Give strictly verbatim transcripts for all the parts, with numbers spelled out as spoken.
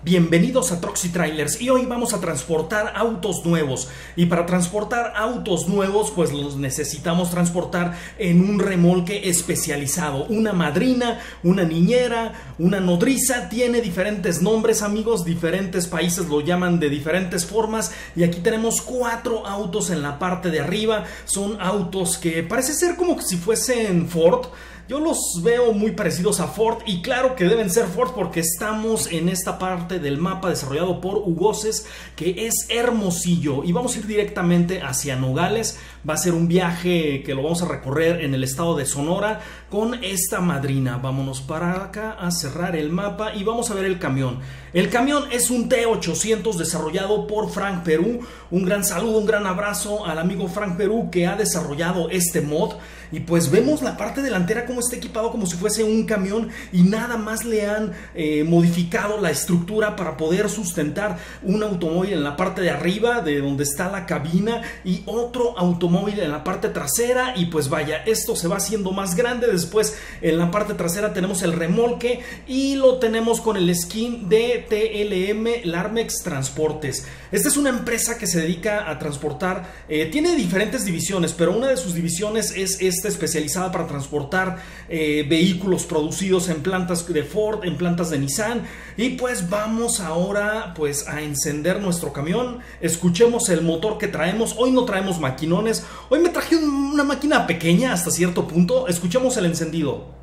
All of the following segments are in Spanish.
Bienvenidos a Trucks y Trailers y hoy vamos a transportar autos nuevos y para transportar autos nuevos pues los necesitamos transportar en un remolque especializado, una madrina, una niñera, una nodriza, tiene diferentes nombres amigos, diferentes países lo llaman de diferentes formas y aquí tenemos cuatro autos en la parte de arriba, son autos que parece ser como si fuesen Ford. Yo los veo muy parecidos a Ford y claro que deben ser Ford porque estamos en esta parte del mapa desarrollado por Ugoses que es Hermosillo y vamos a ir directamente hacia Nogales. Va a ser un viaje que lo vamos a recorrer en el estado de Sonora con esta madrina. Vámonos para acá a cerrar el mapa y vamos a ver el camión. El camión es un T ochocientos desarrollado por Frank Perú. Un gran saludo, un gran abrazo al amigo Frank Perú que ha desarrollado este mod. Y pues vemos la parte delantera como está equipado como si fuese un camión y nada más le han eh, modificado la estructura para poder sustentar un automóvil en la parte de arriba de donde está la cabina y otro automóvil en la parte trasera y pues vaya, esto se va haciendo más grande. Después en la parte trasera tenemos el remolque y lo tenemos con el skin de T L M Larmex Transportes. Esta es una empresa que se dedica a transportar, eh, tiene diferentes divisiones, pero una de sus divisiones es esta especializada para transportar eh, vehículos producidos en plantas de Ford, en plantas de Nissan. Y pues vamos ahora pues a encender nuestro camión. Escuchemos el motor que traemos. Hoy no traemos maquinones, hoy me traje una máquina pequeña hasta cierto punto. Escuchemos el encendido.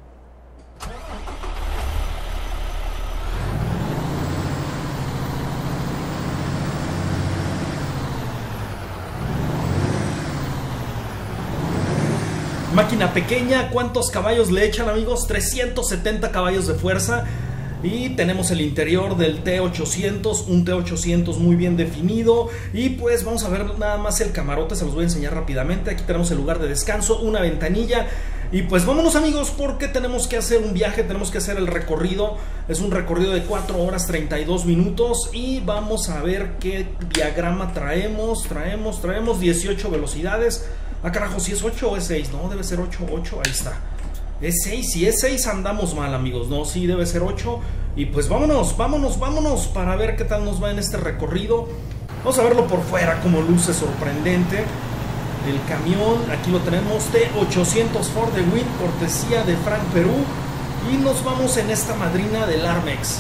Máquina pequeña, ¿cuántos caballos le echan amigos? trescientos setenta caballos de fuerza. Y tenemos el interior del T ochocientos, un T ochocientos muy bien definido. Y pues vamos a ver nada más el camarote, se los voy a enseñar rápidamente. Aquí tenemos el lugar de descanso, una ventanilla. Y pues vámonos amigos porque tenemos que hacer un viaje, tenemos que hacer el recorrido. Es un recorrido de cuatro horas treinta y dos minutos. Y vamos a ver qué diagrama traemos. Traemos, traemos dieciocho velocidades. Ah carajo, si es ocho o es seis, no, debe ser ocho, ocho, ahí está. Es seis, si es seis andamos mal amigos, no, sí debe ser ocho. Y pues vámonos, vámonos, vámonos para ver qué tal nos va en este recorrido. Vamos a verlo por fuera, como luce sorprendente el camión. Aquí lo tenemos, T ochocientos Ford de Wind, cortesía de Frank Perú. Y nos vamos en esta madrina del Larmex.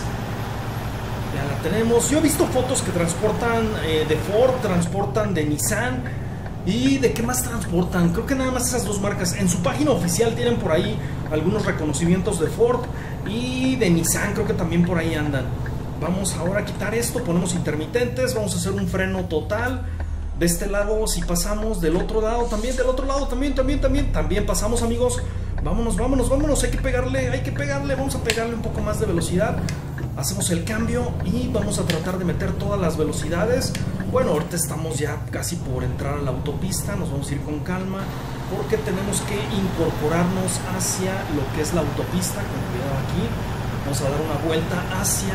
Ya la tenemos, yo he visto fotos que transportan eh, de Ford, transportan de Nissan. ¿Y de qué más transportan? Creo que nada más esas dos marcas. En su página oficial tienen por ahí algunos reconocimientos de Ford y de Nissan, creo que también por ahí andan. Vamos ahora a quitar esto, ponemos intermitentes, vamos a hacer un freno total. De este lado, si pasamos, del otro lado también, del otro lado también, también, también, también pasamos amigos. Vámonos, vámonos, vámonos, hay que pegarle, hay que pegarle, vamos a pegarle un poco más de velocidad. Hacemos el cambio y vamos a tratar de meter todas las velocidades. Bueno, ahorita estamos ya casi por entrar a la autopista, nos vamos a ir con calma porque tenemos que incorporarnos hacia lo que es la autopista. Con cuidado aquí, vamos a dar una vuelta hacia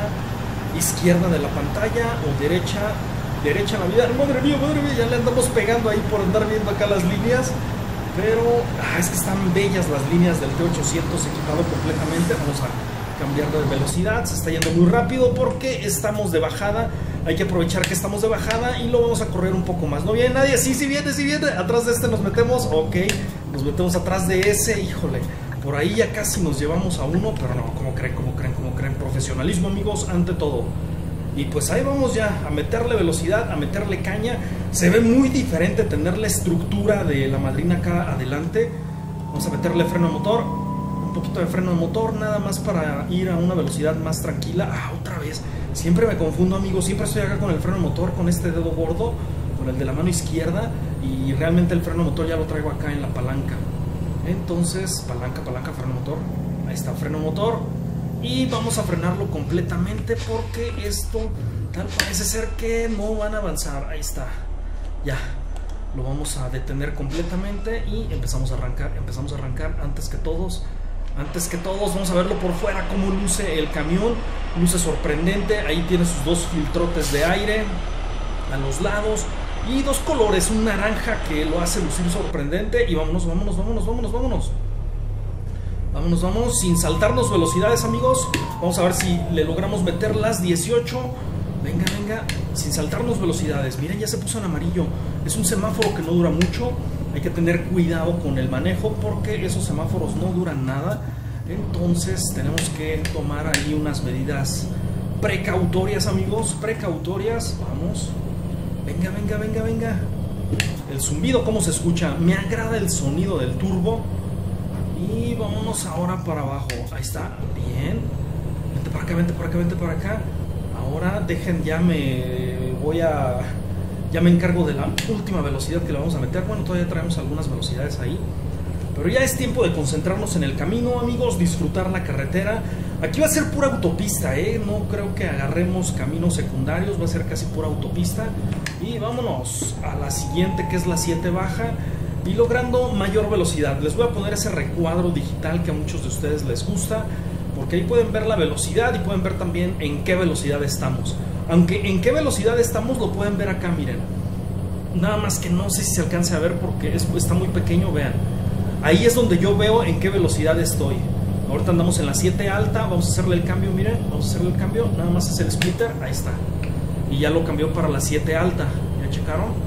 la izquierda de la pantalla o derecha, derecha la vida. Madre mía, madre mía, ya le andamos pegando ahí por andar viendo acá las líneas. Pero ah, es que están bellas las líneas del T ochocientos equipado completamente. Vamos a cambiar de velocidad, se está yendo muy rápido porque estamos de bajada. Hay que aprovechar que estamos de bajada y lo vamos a correr un poco más. ¿No viene nadie? Sí, sí viene, sí viene. Atrás de este nos metemos, ok. Nos metemos atrás de ese, híjole. Por ahí ya casi nos llevamos a uno, pero no, ¿cómo creen? ¿Cómo creen? ¿Cómo creen? Profesionalismo amigos, ante todo. Y pues ahí vamos ya a meterle velocidad, a meterle caña. Se ve muy diferente tener la estructura de la madrina acá adelante. Vamos a meterle freno de motor, un poquito de freno de motor, nada más para ir a una velocidad más tranquila. Ah, otra vez, siempre me confundo amigos, siempre estoy acá con el freno de motor, con este dedo gordo, con el de la mano izquierda. Y realmente el freno de motor ya lo traigo acá en la palanca. Entonces, palanca, palanca, freno de motor. Ahí está, freno de motor. Y vamos a frenarlo completamente porque esto tal parece ser que no van a avanzar. Ahí está, ya lo vamos a detener completamente y empezamos a arrancar, empezamos a arrancar antes que todos. Antes que todos, vamos a verlo por fuera, cómo luce el camión. Luce sorprendente, ahí tiene sus dos filtrotes de aire a los lados y dos colores, un naranja que lo hace lucir sorprendente. Y vámonos, vámonos, vámonos, vámonos, vámonos. Vámonos, vamos, sin saltarnos velocidades, amigos. Vamos a ver si le logramos meter las dieciocho. Venga, venga, sin saltarnos velocidades. Miren, ya se puso en amarillo. Es un semáforo que no dura mucho. Hay que tener cuidado con el manejo porque esos semáforos no duran nada. Entonces tenemos que tomar ahí unas medidas precautorias, amigos. Precautorias, vamos. Venga, venga, venga, venga. El zumbido, ¿cómo se escucha? Me agrada el sonido del turbo. Y vámonos ahora para abajo. Ahí está, bien. Vente para acá, vente para acá, vente para acá. Ahora dejen, ya me voy a... Ya me encargo de la última velocidad que le vamos a meter. Bueno, todavía traemos algunas velocidades ahí. Pero ya es tiempo de concentrarnos en el camino, amigos. Disfrutar la carretera. Aquí va a ser pura autopista, ¿eh? No creo que agarremos caminos secundarios. Va a ser casi pura autopista. Y vámonos a la siguiente, que es la siete baja. Y logrando mayor velocidad. Les voy a poner ese recuadro digital que a muchos de ustedes les gusta, porque ahí pueden ver la velocidad y pueden ver también en qué velocidad estamos. Aunque en qué velocidad estamos lo pueden ver acá, miren. Nada más que no sé si se alcance a ver porque es, está muy pequeño, vean. Ahí es donde yo veo en qué velocidad estoy. Ahorita andamos en la siete alta, vamos a hacerle el cambio, miren. Vamos a hacerle el cambio, nada más es el splitter, ahí está. Y ya lo cambió para la siete alta, ¿ya checaron?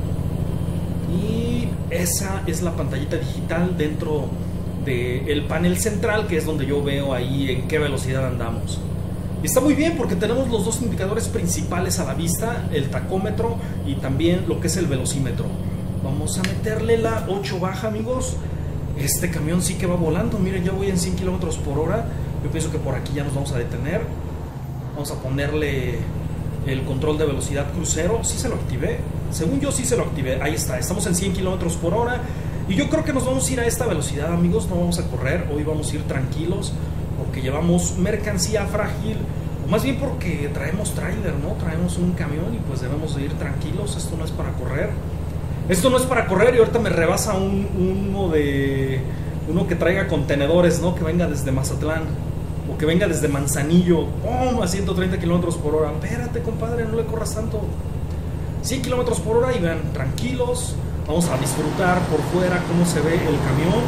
Y esa es la pantallita digital dentro del panel central, que es donde yo veo ahí en qué velocidad andamos. Y está muy bien porque tenemos los dos indicadores principales a la vista, el tacómetro y también lo que es el velocímetro. Vamos a meterle la ocho baja, amigos. Este camión sí que va volando, miren, yo voy en cien kilómetros por hora. Yo pienso que por aquí ya nos vamos a detener. Vamos a ponerle el control de velocidad crucero. Sí se lo activé. Según yo sí se lo activé, ahí está, estamos en cien kilómetros por hora. Y yo creo que nos vamos a ir a esta velocidad, amigos. No vamos a correr, hoy vamos a ir tranquilos, porque llevamos mercancía frágil, o más bien porque traemos tráiler, ¿no? Traemos un camión y pues debemos de ir tranquilos. Esto no es para correr. Esto no es para correr y ahorita me rebasa un, uno de uno que traiga contenedores, ¿no? Que venga desde Mazatlán o que venga desde Manzanillo, ¡pum! A ciento treinta kilómetros por hora. Espérate, compadre, no le corras tanto. cien kilómetros por hora y vean, tranquilos. Vamos a disfrutar por fuera cómo se ve el camión.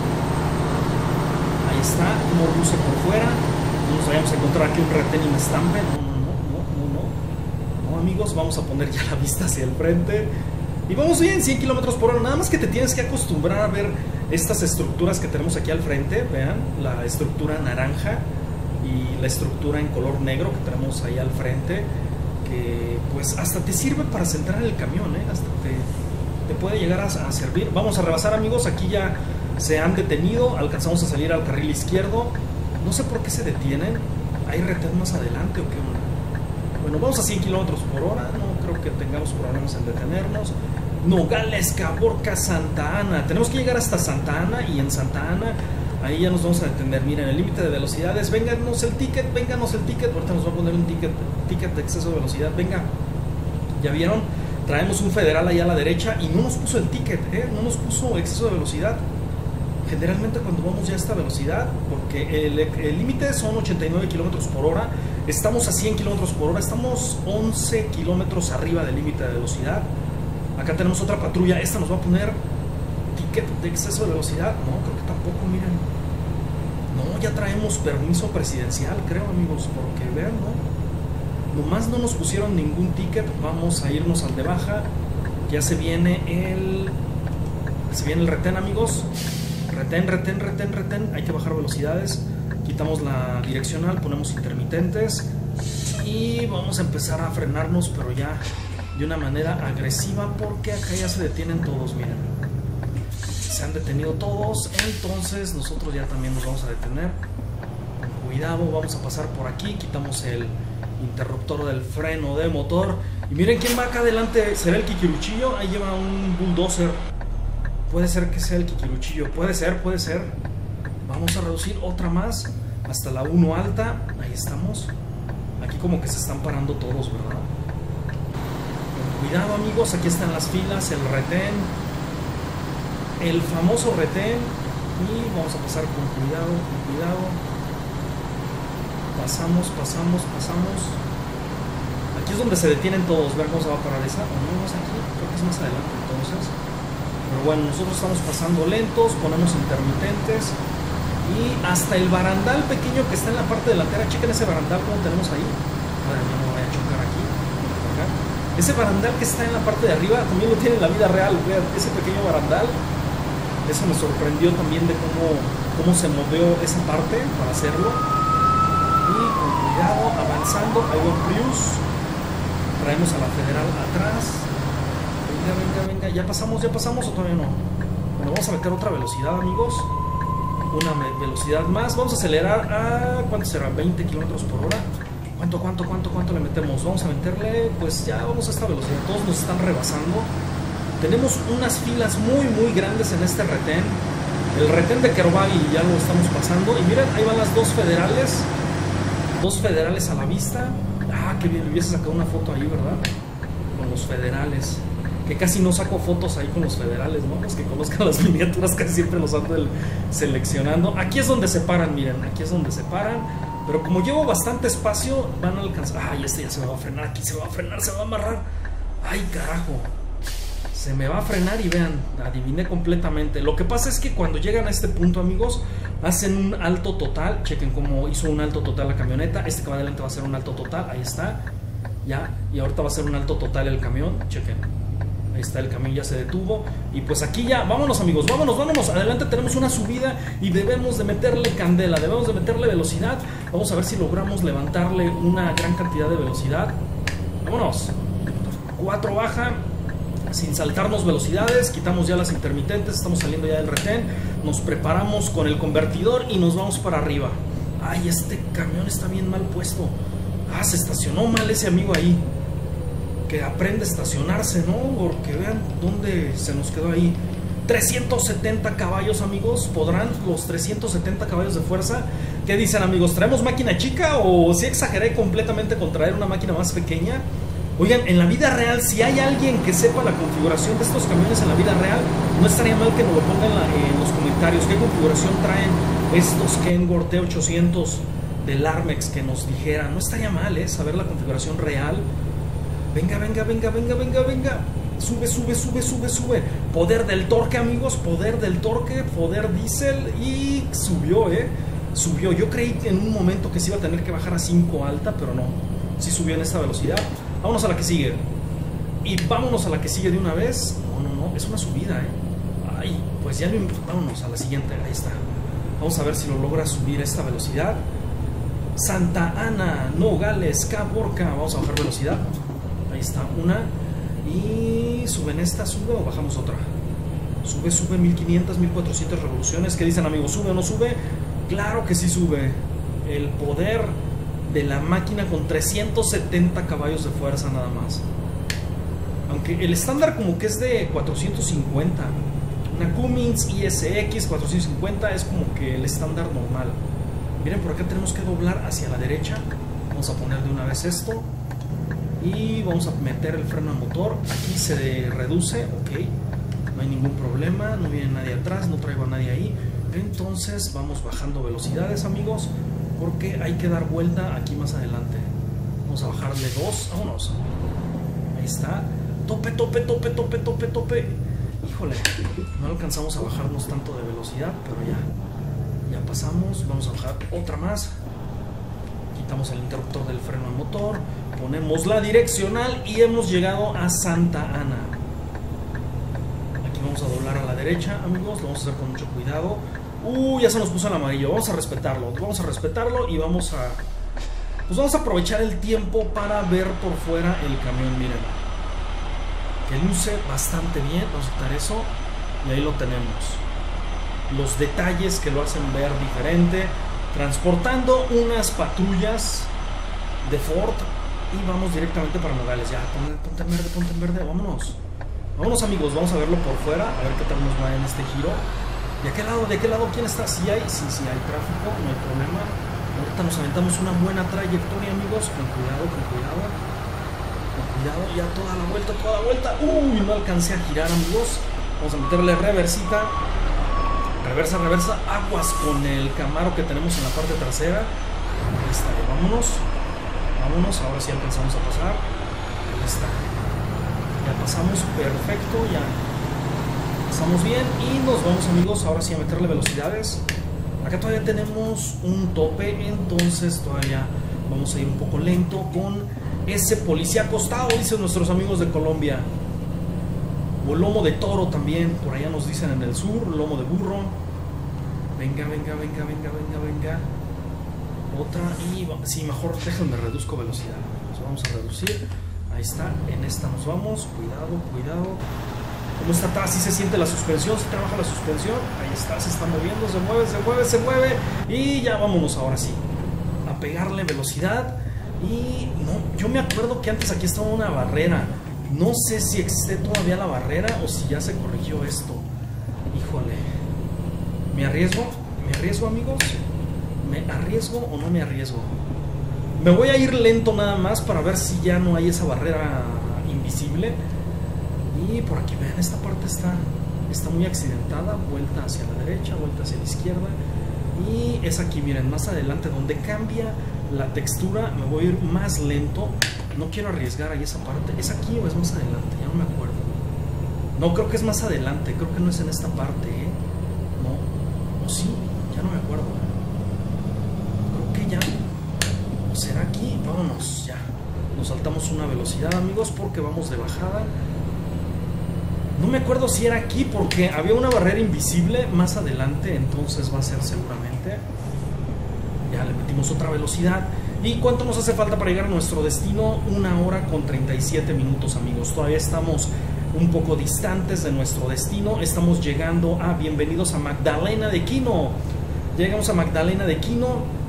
Ahí está, cómo luce por fuera. No nos vayamos a encontrar aquí un retén y me estampe. No, no, no, no, no, no. No, amigos, vamos a poner ya la vista hacia el frente. Y vamos bien, cien kilómetros por hora. Nada más que te tienes que acostumbrar a ver estas estructuras que tenemos aquí al frente. Vean, la estructura naranja y la estructura en color negro que tenemos ahí al frente. Que pues hasta te sirve para centrar el camión, ¿eh? Hasta te, te puede llegar a, a servir. Vamos a rebasar, amigos. Aquí ya se han detenido. Alcanzamos a salir al carril izquierdo. No sé por qué se detienen. ¿Hay retén más adelante o qué? Bueno, vamos a cien kilómetros por hora. No creo que tengamos problemas en detenernos. Nogales, Caborca, Santa Ana. Tenemos que llegar hasta Santa Ana y en Santa Ana ahí ya nos vamos a detener. Miren, el límite de velocidades. Vénganos el ticket, vénganos el ticket. Ahorita nos va a poner un ticket, ticket de exceso de velocidad. Venga, ¿ya vieron? Traemos un federal ahí a la derecha y no nos puso el ticket, ¿eh? No nos puso exceso de velocidad. Generalmente cuando vamos ya a esta velocidad, porque el límite son ochenta y nueve kilómetros por hora, estamos a cien kilómetros por hora, estamos once kilómetros arriba del límite de velocidad. Acá tenemos otra patrulla, esta nos va a poner ticket de exceso de velocidad. No, creo que tampoco, miren. No, ya traemos permiso presidencial, creo, amigos, porque vean, ¿no? Nomás no nos pusieron ningún ticket. Vamos a irnos al de baja. Ya se viene el... Se viene el retén, amigos. Retén, retén, retén, retén. Hay que bajar velocidades. Quitamos la direccional, ponemos intermitentes. Y vamos a empezar a frenarnos, pero ya de una manera agresiva, porque acá ya se detienen todos, miren. Se han detenido todos, entonces nosotros ya también nos vamos a detener. Con cuidado, vamos a pasar por aquí. Quitamos el interruptor del freno de motor. Y miren quién va acá adelante. ¿Será el Kikiruchillo? Ahí lleva un bulldozer. Puede ser que sea el Kikiruchillo. Puede ser, puede ser. Vamos a reducir otra más hasta la uno alta. Ahí estamos. Aquí como que se están parando todos, ¿verdad? Con cuidado, amigos. Aquí están las filas, el retén, el famoso retén. Y vamos a pasar con cuidado, con cuidado. Pasamos, pasamos, pasamos. Aquí es donde se detienen todos. Ver cómo se va a parar esa. O no, no es aquí. Creo que es más adelante entonces. Pero bueno, nosotros estamos pasando lentos. Ponemos intermitentes. Y hasta el barandal pequeño que está en la parte delantera. Chequen ese barandal como tenemos ahí. Madre mía, no me voy a chocar aquí. Acá. Ese barandal que está en la parte de arriba también lo tiene en la vida real. Vean, ese pequeño barandal. Eso me sorprendió también de cómo, cómo se movió esa parte para hacerlo. Y con cuidado, avanzando. Ahí va un Prius. Traemos a la Federal atrás. Venga, venga, venga. ¿Ya pasamos? ¿Ya pasamos o todavía no? Bueno, vamos a meter otra velocidad, amigos. Una velocidad más. Vamos a acelerar a... ¿cuánto será? veinte kilómetros por hora. ¿Cuánto, cuánto, cuánto, cuánto le metemos? Vamos a meterle... pues ya vamos a esta velocidad. Todos nos están rebasando. Tenemos unas filas muy, muy grandes en este retén. El retén de Kerovagi ya lo estamos pasando. Y miren, ahí van las dos federales. Dos federales a la vista. Ah, qué bien. Me hubiese sacado una foto ahí, ¿verdad? Con los federales. Que casi no saco fotos ahí con los federales, ¿no? Los que conozcan las miniaturas casi siempre los ando seleccionando. Aquí es donde se paran, miren, aquí es donde se paran. Pero como llevo bastante espacio, van a alcanzar. Ay, este ya se me va a frenar, aquí se va a frenar, se va a amarrar. Ay, carajo. Se me va a frenar y vean, adiviné completamente. Lo que pasa es que cuando llegan a este punto, amigos, hacen un alto total. Chequen cómo hizo un alto total la camioneta. Este que va adelante va a ser un alto total, ahí está. Ya, y ahorita va a ser un alto total el camión, chequen. Ahí está, el camión ya se detuvo. Y pues aquí ya, vámonos amigos, vámonos, vámonos. Adelante tenemos una subida y debemos de meterle candela, debemos de meterle velocidad. Vamos a ver si logramos levantarle una gran cantidad de velocidad. Vámonos. cuatro baja, sin saltarnos velocidades. Quitamos ya las intermitentes, estamos saliendo ya del retén. Nos preparamos con el convertidor y nos vamos para arriba. Ay, este camión está bien mal puesto. Ah, se estacionó mal ese amigo ahí. Que aprende a estacionarse, ¿no? Porque vean dónde se nos quedó ahí. trescientos setenta caballos, amigos. ¿Podrán los trescientos setenta caballos de fuerza? ¿Qué dicen, amigos? ¿Traemos máquina chica o si exageré completamente con traer una máquina más pequeña? Oigan, en la vida real, si hay alguien que sepa la configuración de estos camiones en la vida real, no estaría mal que nos lo pongan en, la, en los comentarios. ¿Qué configuración traen estos Kenworth T ochocientos del Armex que nos dijeran? No estaría mal, ¿eh? Saber la configuración real. Venga, venga, venga, venga, venga, venga. Sube, sube, sube, sube, sube. Poder del torque, amigos. Poder del torque, poder diésel. Y subió, ¿eh? Subió. Yo creí que en un momento que se iba a tener que bajar a cinco alta, pero no. Sí subió en esta velocidad. Vámonos a la que sigue. Y vámonos a la que sigue de una vez. No, no, no. Es una subida, ¿eh? Ay, pues ya lo... vámonos a la siguiente. Ahí está. Vamos a ver si lo logra subir esta velocidad. Santa Ana, Nogales, Caborca. Vamos a bajar velocidad. Ahí está una. Y suben esta, sube o bajamos otra. Sube, sube mil quinientas, mil cuatrocientas revoluciones. ¿Qué dicen, amigos? ¿Sube o no sube? Claro que sí sube. El poder de la máquina con trescientos setenta caballos de fuerza nada más. Aunque el estándar como que es de cuatrocientos cincuenta. Una Cummins I S X cuatrocientos cincuenta es como que el estándar normal. Miren, por acá tenemos que doblar hacia la derecha. Vamos a poner de una vez esto. Y vamos a meter el freno a motor. Aquí se reduce, ok. No hay ningún problema, no viene nadie atrás, no traigo a nadie ahí. Entonces vamos bajando velocidades, amigos, porque hay que dar vuelta aquí más adelante. Vamos a bajarle dos, vámonos. Ahí está. Tope, tope, tope, tope, tope, tope. Híjole, no alcanzamos a bajarnos tanto de velocidad, pero ya, ya pasamos. Vamos a bajar otra más. Quitamos el interruptor del freno a motor. Ponemos la direccional y hemos llegado a Santa Ana. Aquí vamos a doblar a la derecha, amigos. Lo vamos a hacer con mucho cuidado. Uh, ya se nos puso en amarillo. Vamos a respetarlo. Vamos a respetarlo y vamos a... pues vamos a aprovechar el tiempo para ver por fuera el camión. Miren. Que luce bastante bien. Vamos a quitar eso. Y ahí lo tenemos. Los detalles que lo hacen ver diferente. Transportando unas patrullas de Ford. Y vamos directamente para Nogales. Ya, ponte, ponte en verde, ponte en verde, vámonos. Vámonos, amigos, vamos a verlo por fuera. A ver qué tal nos va en este giro. ¿De qué lado, de qué lado, quién está? Si hay, sí, sí hay tráfico, no hay problema. Ahorita nos aventamos una buena trayectoria, amigos. Con cuidado, con cuidado. Con cuidado, ya toda la vuelta, toda la vuelta. Uy, no alcancé a girar, amigos. Vamos a meterle reversita. Reversa, reversa. Aguas con el Camaro que tenemos en la parte trasera. Ahí está, vámonos. Vámonos, ahora sí alcanzamos a pasar. Ahí está. Ya pasamos, perfecto, ya pasamos bien. Y nos vamos, amigos, ahora sí a meterle velocidades. Acá todavía tenemos un tope, entonces todavía vamos a ir un poco lento con ese policía acostado, dicen nuestros amigos de Colombia. O lomo de toro también, por allá nos dicen en el sur, lomo de burro. Venga, venga, venga, venga, venga, venga. Otra y sí, mejor déjenme reduzco velocidad. Nos vamos a reducir. Ahí está, en esta nos vamos. Cuidado, cuidado. Como está atrás, sí se siente la suspensión, se trabaja la suspensión. Ahí está, se está moviendo, se mueve, se mueve, se mueve. Y ya vámonos ahora sí a pegarle velocidad. Y no, yo me acuerdo que antes aquí estaba una barrera. No sé si existe todavía la barrera o si ya se corrigió esto. Híjole. ¿Me arriesgo? ¿Me arriesgo, amigos? ¿Me arriesgo o no me arriesgo? Me voy a ir lento nada más para ver si ya no hay esa barrera invisible. Y por aquí, vean, esta parte está, está muy accidentada. Vuelta hacia la derecha, vuelta hacia la izquierda. Y es aquí, miren, más adelante donde cambia la textura. Me voy a ir más lento. No quiero arriesgar ahí esa parte. ¿Es aquí o es más adelante? Ya no me acuerdo. No, creo que es más adelante. Creo que no es en esta parte, ¿eh? No. ¿O sí? Ya no me acuerdo. Creo que ya. ¿O será aquí? Vámonos, ya. Nos saltamos una velocidad, amigos, porque vamos de bajada. No me acuerdo si era aquí porque había una barrera invisible más adelante, entonces va a ser seguramente. Ya le metimos otra velocidad. ¿Y cuánto nos hace falta para llegar a nuestro destino? Una hora con treinta y siete minutos, amigos. Todavía estamos un poco distantes de nuestro destino. Estamos llegando a, bienvenidos a Magdalena de Quino. Llegamos a Magdalena de Quino.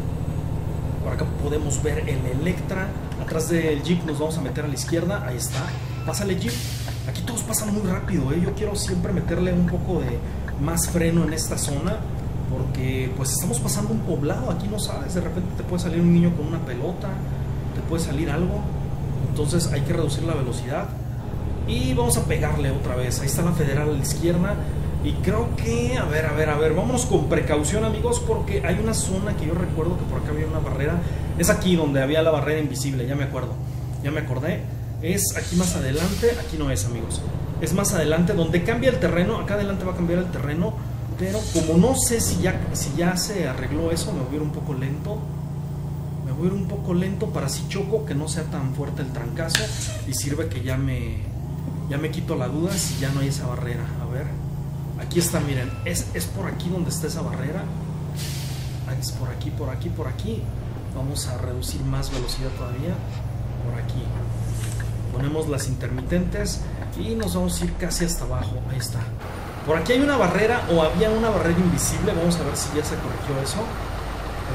Por acá podemos ver el Electra. Atrás del Jeep nos vamos a meter a la izquierda. Ahí está. Pásale, Jeep. Aquí todos pasan muy rápido, ¿eh? Yo quiero siempre meterle un poco de más freno en esta zona, porque pues estamos pasando un poblado. Aquí no sabes, de repente te puede salir un niño con una pelota, te puede salir algo. Entonces hay que reducir la velocidad. Y vamos a pegarle otra vez. Ahí está la Federal a la izquierda. Y creo que, a ver, a ver, a ver, vámonos con precaución, amigos, porque hay una zona que yo recuerdo que por acá había una barrera. Es aquí donde había la barrera invisible, ya me acuerdo, ya me acordé. Es aquí más adelante, aquí no es, amigos. Es más adelante donde cambia el terreno. Acá adelante va a cambiar el terreno, pero como no sé si ya, si ya se arregló eso, me voy a ir un poco lento. Me voy a ir un poco lento para si choco que no sea tan fuerte el trancazo. Y sirve que ya me, ya me quito la duda si ya no hay esa barrera. A ver, aquí está, miren, es, es por aquí donde está esa barrera. Es por aquí, por aquí, por aquí. Vamos a reducir más velocidad todavía. Por aquí. Ponemos las intermitentes y nos vamos a ir casi hasta abajo. Ahí está. Por aquí hay una barrera, o había una barrera invisible. Vamos a ver si ya se corrigió eso. A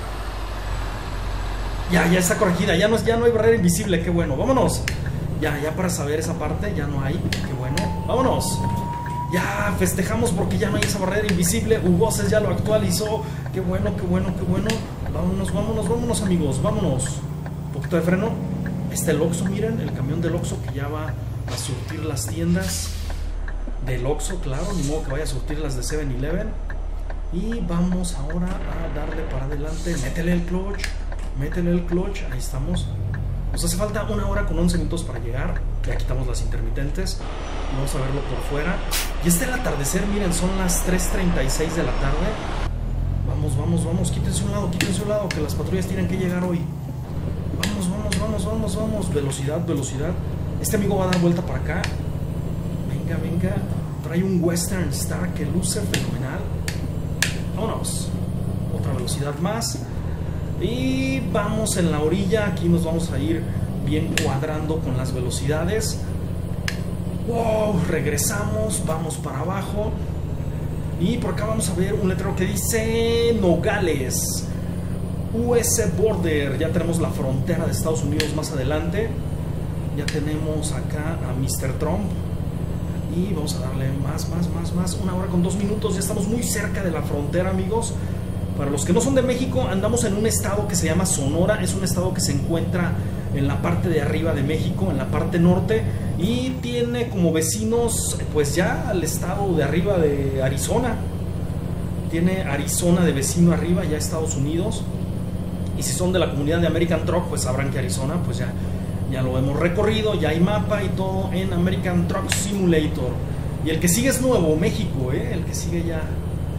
ver. Ya, ya está corregida. Ya no, ya no hay barrera invisible. Qué bueno. Vámonos. Ya, ya para saber esa parte. Ya no hay. Qué bueno. Vámonos. Ya festejamos porque ya no hay esa barrera invisible. Ugoces ya lo actualizó. Qué bueno, qué bueno, qué bueno. Vámonos, vámonos, vámonos, amigos. Vámonos. Un poquito de freno. Este el Oxxo, miren, el camión del Oxxo que ya va a surtir las tiendas del Oxxo, claro, ni modo que vaya a surtir las de seven eleven. Y vamos ahora a darle para adelante. Métele el clutch, métele el clutch, ahí estamos. Nos hace falta una hora con once minutos para llegar. Ya quitamos las intermitentes y vamos a verlo por fuera. Y este es el atardecer, miren, son las tres treinta y seis de la tarde. Vamos, vamos, vamos, quítense un lado, quítense un lado, que las patrullas tienen que llegar hoy. Vamos, vamos, vamos, vamos, vamos. Velocidad, velocidad. Este amigo va a dar vuelta para acá. Venga, venga. Trae un Western Star que luce fenomenal. Vámonos. Otra velocidad más. Y vamos en la orilla. Aquí nos vamos a ir bien cuadrando con las velocidades. Wow, regresamos. Vamos para abajo. Y por acá vamos a ver un letrero que dice Nogales. U S Border, ya tenemos la frontera de Estados Unidos más adelante. Ya tenemos acá a mister Trump. Y vamos a darle más, más, más, más. Una hora con dos minutos, ya estamos muy cerca de la frontera, amigos. Para los que no son de México, andamos en un estado que se llama Sonora. Es un estado que se encuentra en la parte de arriba de México, en la parte norte. Y tiene como vecinos, pues ya al estado de arriba de Arizona. Tiene Arizona de vecino arriba, ya Estados Unidos. Y si son de la comunidad de American Truck, pues sabrán que Arizona, pues ya, ya lo hemos recorrido, ya hay mapa y todo en American Truck Simulator. Y el que sigue es Nuevo México, ¿eh? El que sigue ya,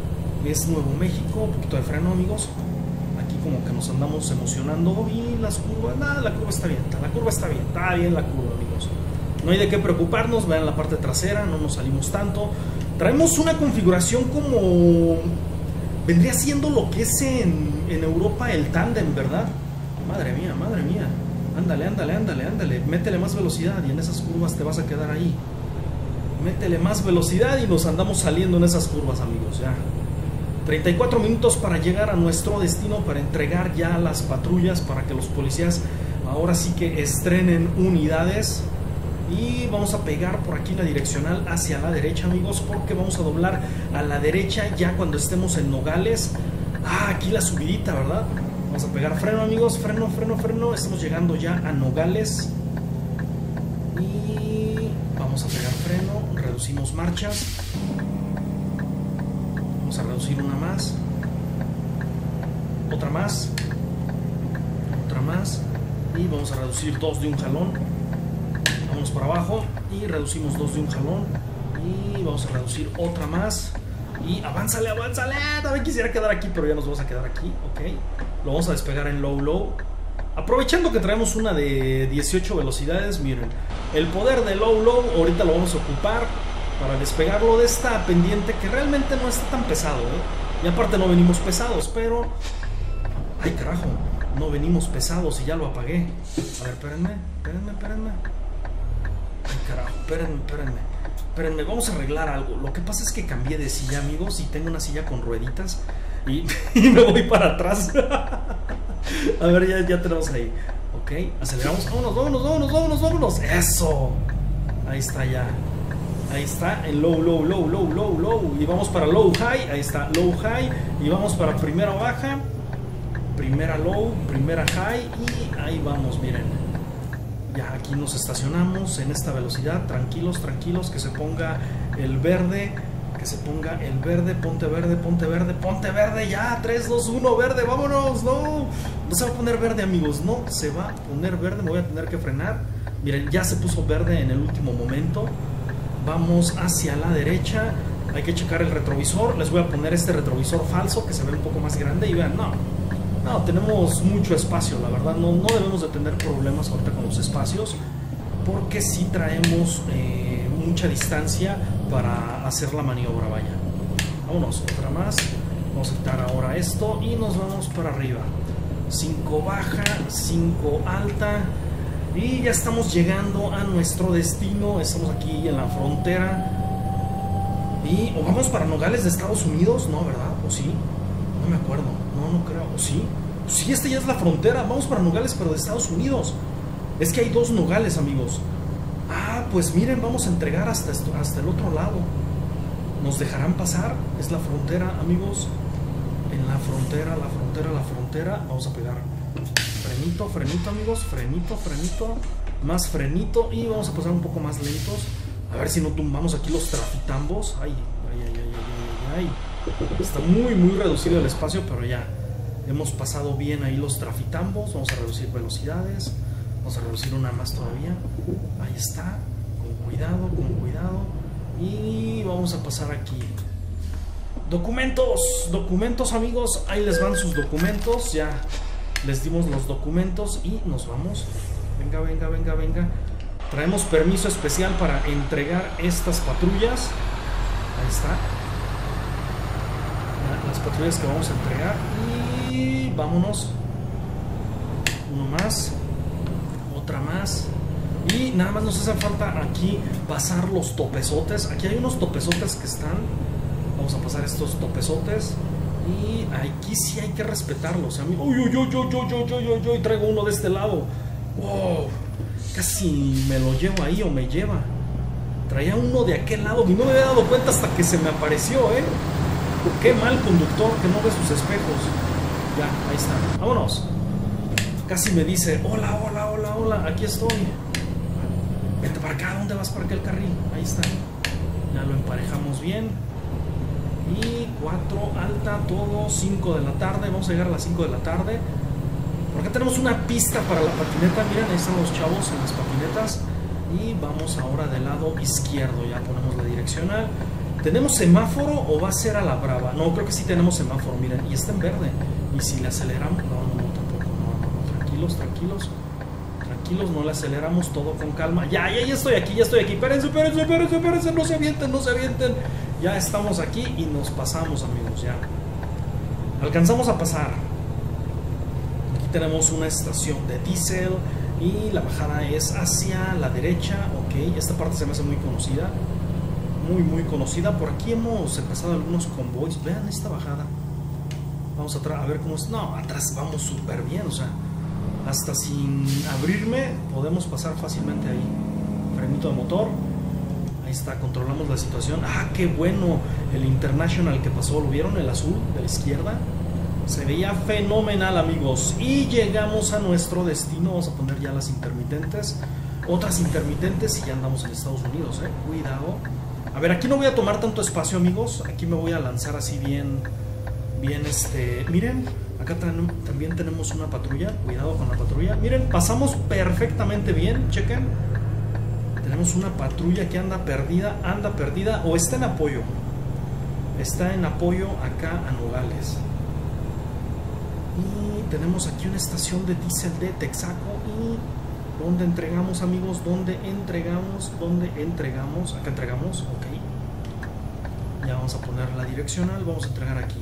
Es Nuevo México, un poquito de freno, amigos. Aquí como que nos andamos emocionando. Y las curvas, nada, la curva está bien, la curva está bien, está bien la curva, amigos. No hay de qué preocuparnos, vean la parte trasera, no nos salimos tanto. Traemos una configuración como vendría siendo lo que es en, en Europa el tándem, ¿verdad? Madre mía, madre mía. Ándale, ándale, ándale, ándale. Métele más velocidad y en esas curvas te vas a quedar ahí. Métele más velocidad y nos andamos saliendo en esas curvas, amigos, ya. treinta y cuatro minutos para llegar a nuestro destino, para entregar ya las patrullas, para que los policías ahora sí que estrenen unidades. Y vamos a pegar por aquí la direccional hacia la derecha, amigos, porque vamos a doblar a la derecha ya cuando estemos en Nogales. Ah, aquí la subidita, ¿verdad? Vamos a pegar freno, amigos, freno, freno, freno. Estamos llegando ya a Nogales. Y vamos a pegar freno, reducimos marchas. Vamos a reducir una más. Otra más. Otra más. Y vamos a reducir dos de un jalón. Vamos para abajo y reducimos dos de un jalón. Y vamos a reducir otra más. Y avánzale, avánzale. También quisiera quedar aquí, pero ya nos vamos a quedar aquí. Ok. Lo vamos a despegar en low, low. Aprovechando que traemos una de dieciocho velocidades, miren. El poder de low, low, ahorita lo vamos a ocupar para despegarlo de esta pendiente que realmente no está tan pesado, ¿eh? Y aparte no venimos pesados, pero... Ay, carajo. No venimos pesados y ya lo apagué. A ver, espérenme, espérenme, espérenme. Ay, carajo, espérenme, espérenme. Espérenme, vamos a arreglar algo. Lo que pasa es que cambié de silla, amigos, y tengo una silla con rueditas y, y me voy para atrás. A ver, ya, ya tenemos ahí. Ok, aceleramos. Vámonos, vámonos, vámonos, vámonos, vámonos. Eso. Ahí está ya. Ahí está, en low, low, low, low, low, low. Y vamos para low, high. Ahí está, low, high. Y vamos para primera baja. Primera low, primera high. Y ahí vamos, miren. Ya aquí nos estacionamos en esta velocidad. Tranquilos, tranquilos, que se ponga el verde. Que se ponga el verde, ponte verde, ponte verde, ponte verde. Ya, tres, dos, uno, verde, vámonos. No, no se va a poner verde, amigos. No se va a poner verde, me voy a tener que frenar. Miren, ya se puso verde en el último momento. Vamos hacia la derecha. Hay que checar el retrovisor. Les voy a poner este retrovisor falso que se ve un poco más grande. Y vean, no No, tenemos mucho espacio, la verdad, no, no debemos de tener problemas ahorita con los espacios, porque sí traemos eh, mucha distancia para hacer la maniobra, vaya. Vámonos, otra más. Vamos a quitar ahora esto y nos vamos para arriba. cinco baja, cinco alta. Y ya estamos llegando a nuestro destino. Estamos aquí en la frontera. Y o vamos para Nogales de Estados Unidos, ¿no, verdad? ¿O sí? No me acuerdo, no, no creo, ¿o sí? Sí, esta ya es la frontera, vamos para Nogales, pero de Estados Unidos. Es que hay dos Nogales, amigos. Ah, pues miren, vamos a entregar hasta, esto, hasta el otro lado. ¿Nos dejarán pasar? Es la frontera, amigos. En la frontera, la frontera, la frontera. Vamos a pegar frenito, frenito, amigos. Frenito, frenito. Más frenito. Y vamos a pasar un poco más lentos. A ver si no tumbamos aquí los trafitambos. Ay, ay, ay, ay, ay, ay. Está muy muy reducido el espacio, pero ya hemos pasado bien ahí los trafitambos. Vamos a reducir velocidades. Vamos a reducir una más todavía. Ahí está. Con cuidado, con cuidado. Y vamos a pasar aquí. Documentos, documentos, amigos. Ahí les van sus documentos. Ya les dimos los documentos y nos vamos. Venga, venga, venga, venga. Traemos permiso especial para entregar estas patrullas. Ahí está. Las patrullas que vamos a entregar. Y vámonos. Uno más. Otra más. Y nada más nos hace falta aquí pasar los topezotes. Aquí hay unos topezotes que están. Vamos a pasar estos topezotes. Y aquí sí hay que respetarlos. Uy, uy, uy, uy, uy, uy, uy, uy, uy. Traigo uno de este lado. Wow. Casi me lo llevo ahí o me lleva. Traía uno de aquel lado y no me había dado cuenta hasta que se me apareció, ¿eh? Qué mal conductor que no ve sus espejos. Ya, ahí está. Vámonos. Casi me dice, hola, hola, hola, hola, aquí estoy. Vente para acá, ¿dónde vas para aquel carril? Ahí está. Ya lo emparejamos bien. Y cuatro, alta, todo, cinco de la tarde. Vamos a llegar a las cinco de la tarde. Por acá tenemos una pista para la patineta. Miren, ahí están los chavos en las patinetas. Y vamos ahora del lado izquierdo. Ya ponemos la direccional. ¿Tenemos semáforo o va a ser a la brava? No, creo que sí tenemos semáforo, miren, y está en verde. Y si le aceleramos, no, no, no, tampoco, no, no, no, tranquilos, tranquilos, tranquilos, no le aceleramos, todo con calma. Ya, ya, ya estoy aquí, ya estoy aquí, espérense, espérense, espérense, espérense, no se avienten, no se avienten. Ya estamos aquí y nos pasamos, amigos, ya. Alcanzamos a pasar. Aquí tenemos una estación de diésel y la bajada es hacia la derecha, ok, esta parte se me hace muy conocida. Muy muy conocida. Por aquí hemos empezado algunos convoys. Vean esta bajada. Vamos atrás a ver cómo es. No, atrás vamos súper bien. O sea, hasta sin abrirme podemos pasar fácilmente ahí. Frenito de motor. Ahí está, controlamos la situación. Ah, qué bueno. El International que pasó, ¿lo vieron? El azul de la izquierda. Se veía fenomenal, amigos. Y llegamos a nuestro destino. Vamos a poner ya las intermitentes. Otras intermitentes y ya andamos en Estados Unidos, eh. Cuidado. A ver, aquí no voy a tomar tanto espacio, amigos. Aquí me voy a lanzar así bien, bien este... Miren, acá ten, también tenemos una patrulla. Cuidado con la patrulla. Miren, pasamos perfectamente bien. Chequen. Tenemos una patrulla que anda perdida, anda perdida o está en apoyo. Está en apoyo acá a Nogales. Y tenemos aquí una estación de diésel de Texaco y... ¿Dónde entregamos, amigos? ¿Dónde entregamos? ¿Dónde entregamos? Acá entregamos, ok. Ya vamos a poner la direccional, vamos a entregar aquí.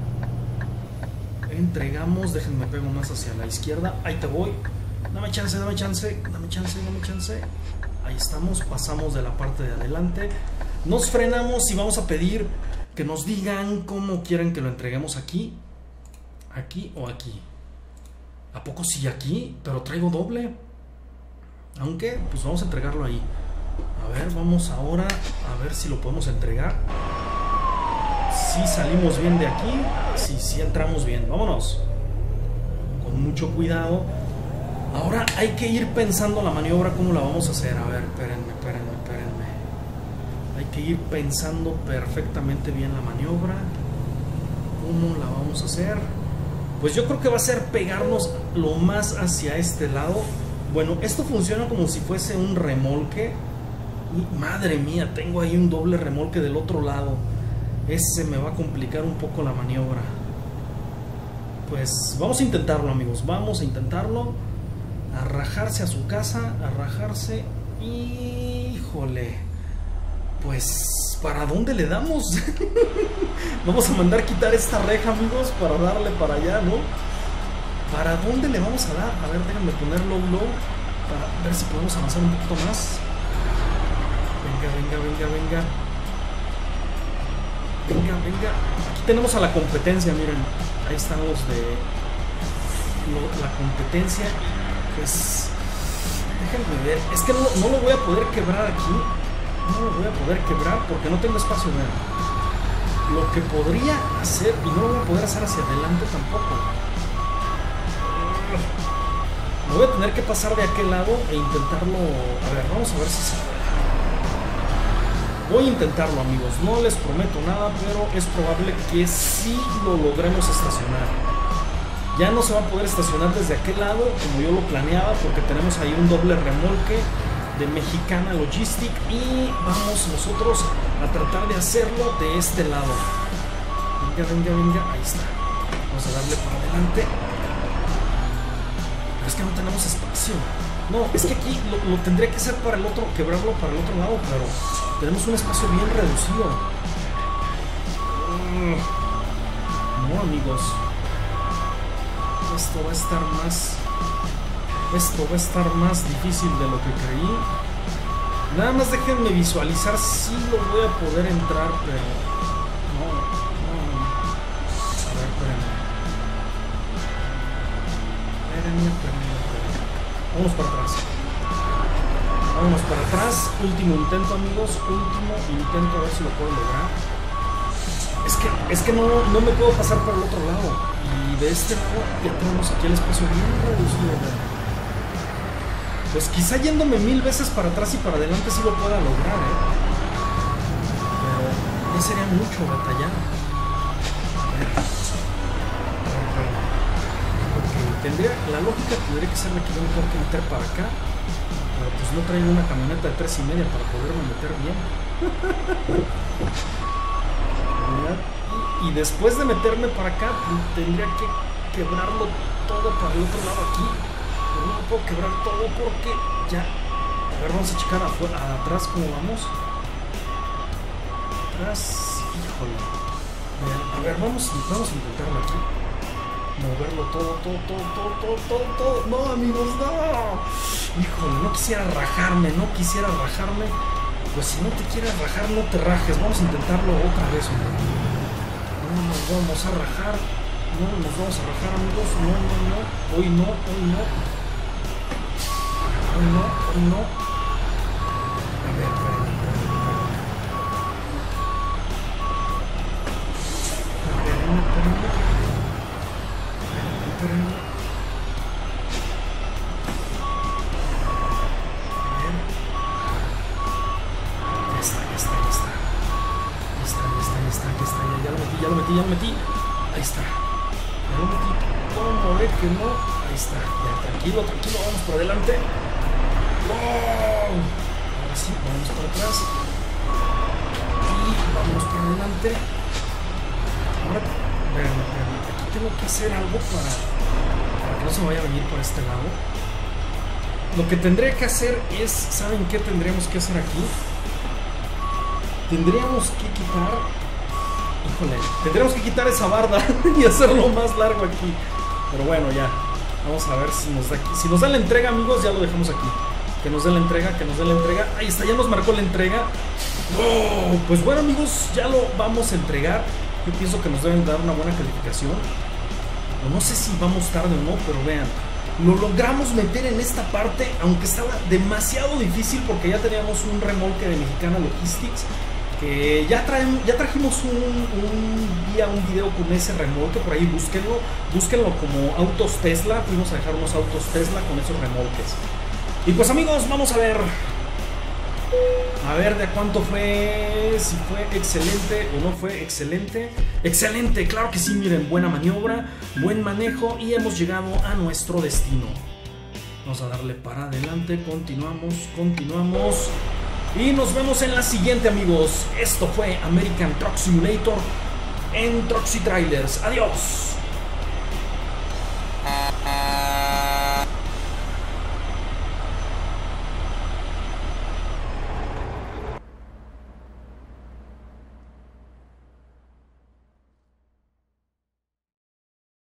Entregamos, déjenme pego más hacia la izquierda. Ahí te voy. Dame chance, dame chance, dame chance, dame chance. Ahí estamos, pasamos de la parte de adelante. Nos frenamos y vamos a pedir que nos digan cómo quieren que lo entreguemos aquí. Aquí o aquí. ¿A poco sí aquí? Pero traigo doble. Aunque, pues vamos a entregarlo ahí. A ver, vamos ahora a ver si lo podemos entregar. Si salimos bien de aquí. Si, si entramos bien, vámonos. Con mucho cuidado. Ahora hay que ir pensando la maniobra, cómo la vamos a hacer. A ver, espérenme, espérenme, espérenme. Hay que ir pensando perfectamente bien la maniobra. ¿Cómo la vamos a hacer? Pues yo creo que va a ser pegarnos lo más hacia este lado. Bueno, esto funciona como si fuese un remolque. Y madre mía, tengo ahí un doble remolque del otro lado. Ese me va a complicar un poco la maniobra. Pues vamos a intentarlo, amigos. Vamos a intentarlo. A rajarse a su casa. A rajarse. Híjole. Pues, ¿para dónde le damos? Vamos a mandar quitar esta reja, amigos, para darle para allá, ¿no? ¿Para dónde le vamos a dar? A ver, déjenme ponerlo low para ver si podemos avanzar un poquito más. Venga, venga, venga, venga. Venga, venga. Aquí tenemos a la competencia, miren. Ahí están los de lo, la competencia. Pues, déjenme ver. Es que no, no lo voy a poder quebrar aquí. No lo voy a poder quebrar porque no tengo espacio. Vean. Lo que podría hacer, y no lo voy a poder hacer hacia adelante tampoco. Me voy a tener que pasar de aquel lado e intentarlo. A ver, vamos a ver si se puede. Voy a intentarlo, amigos. No les prometo nada, pero es probable que sí lo logremos estacionar. Ya no se va a poder estacionar desde aquel lado como yo lo planeaba, porque tenemos ahí un doble remolque de Mexicana Logistic y vamos nosotros a tratar de hacerlo de este lado. Venga, venga, venga. Ahí está. Vamos a darle para adelante. Pero es que no tenemos espacio. No, es que aquí lo, lo tendría que hacer para el otro, quebrarlo para el otro lado, pero tenemos un espacio bien reducido. No, amigos. Esto va a estar más... Esto va a estar más difícil de lo que creí. Nada más déjenme visualizar si lo voy a poder entrar, pero... No, no. A ver, espérenme. Espérenme, espérenme, espérenme. Vámonos para atrás. Vámonos para atrás. Último intento, amigos. Último intento, a ver si lo puedo lograr. Es que, es que no, no me puedo pasar por el otro lado. Y de este lado ya tenemos aquí el espacio bien reducido, ¿verdad? Pues quizá yéndome mil veces para atrás y para adelante sí lo pueda lograr, ¿eh? Pero ya sería mucho batallar. A ver. Porque tendría, la lógica tendría que ser la que yo me tengo que meter para acá. Pero pues no traigo una camioneta de tres y media para poderme meter bien. y después de meterme para acá, pues, tendría que quebrarlo todo para el otro lado aquí. Pero no puedo quebrar todo porque ya... A ver, vamos a checar afuera, atrás cómo vamos. Atrás... Híjole. A ver, vamos, vamos a intentarlo aquí. Moverlo todo, todo, todo, todo, todo, todo, todo. No, amigos, no. Híjole, no quisiera rajarme, no quisiera rajarme. Pues si no te quieres rajar, no te rajes. Vamos a intentarlo otra vez, hombre. No nos vamos a rajar. No nos vamos a rajar, amigos. No, no, no. Hoy no, hoy no. Hoy no, hoy no. A ver, espérame, espérame, espérame. Espérame, espérame. Espérame. Ya lo metí, ya lo metí. Ahí está. Ya lo metí. ¿Cómo ver que no? Ahí está. Ya, tranquilo, tranquilo. Vamos por adelante. ¡Wow! Ahora sí, vamos para atrás. Y vamos por adelante. Ahora, vean, vean, aquí tengo que hacer algo para, para que no se me vaya a venir por este lado. Lo que tendré que hacer es, ¿saben qué tendríamos que hacer aquí? Tendríamos que quitar... Híjole, tendremos que quitar esa barda y hacerlo más largo aquí. Pero bueno, ya. Vamos a ver si nos da aquí. Si nos da la entrega, amigos, ya lo dejamos aquí. Que nos dé la entrega, que nos dé la entrega. Ahí está, ya nos marcó la entrega. Oh, pues bueno, amigos, ya lo vamos a entregar. Yo pienso que nos deben dar una buena calificación. O no sé si vamos tarde o no, pero vean. Lo logramos meter en esta parte, aunque estaba demasiado difícil porque ya teníamos un remolque de Mexicana Logistics. Eh, ya, traen, ya trajimos un, un día un video con ese remolque, por ahí búsquenlo, búsquenlo como autos Tesla, fuimos a dejar unos autos Tesla con esos remolques. Y pues amigos, vamos a ver, a ver de cuánto fue, si fue excelente o no fue excelente. Excelente, claro que sí, miren, buena maniobra, buen manejo y hemos llegado a nuestro destino. Vamos a darle para adelante, continuamos, continuamos. Y nos vemos en la siguiente, amigos. Esto fue American Truck Simulator en Trucks y Trailers. Adiós.